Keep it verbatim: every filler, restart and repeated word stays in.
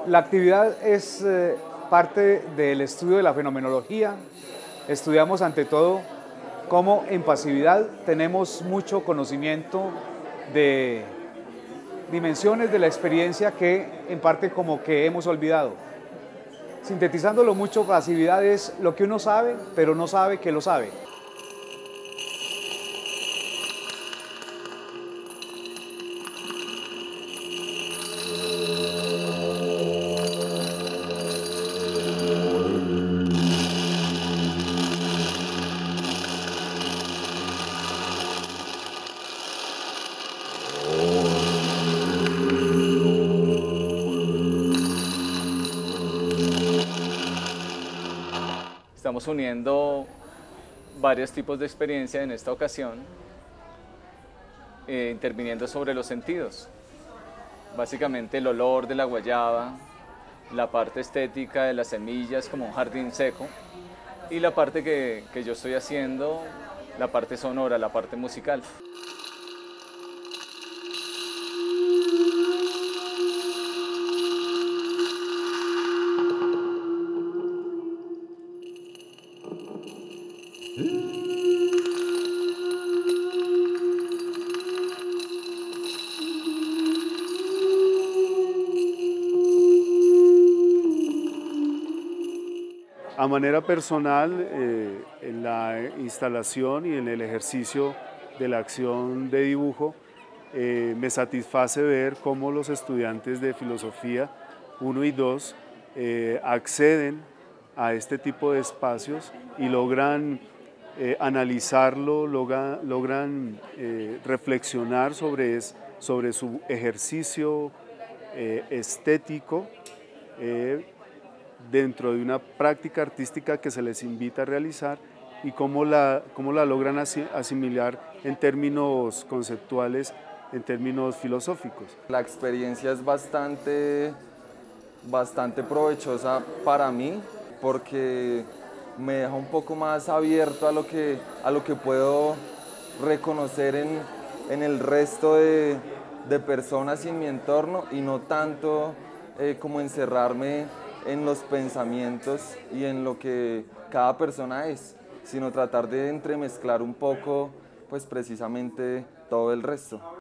La actividad es eh, parte del estudio de la fenomenología. Estudiamos ante todo cómo en pasividad tenemos mucho conocimiento de dimensiones de la experiencia que en parte como que hemos olvidado. Sintetizándolo mucho, pasividad es lo que uno sabe, pero no sabe que lo sabe. Estamos uniendo varios tipos de experiencia en esta ocasión, eh, interviniendo sobre los sentidos. Básicamente el olor de la guayaba, la parte estética de las semillas como un jardín seco y la parte que, que yo estoy haciendo, la parte sonora, la parte musical. A manera personal, eh, en la instalación y en el ejercicio de la acción de dibujo, eh, me satisface ver cómo los estudiantes de filosofía uno y dos eh, acceden a este tipo de espacios y logran eh, analizarlo, logra, logran eh, reflexionar sobre, es, sobre su ejercicio eh, estético, eh, dentro de una práctica artística que se les invita a realizar y cómo la, cómo la logran asimilar en términos conceptuales, en términos filosóficos. La experiencia es bastante, bastante provechosa para mí porque me deja un poco más abierto a lo que, a lo que puedo reconocer en, en el resto de, de personas y en mi entorno y no tanto eh, como encerrarme en los pensamientos y en lo que cada persona es, sino tratar de entremezclar un poco, pues precisamente todo el resto.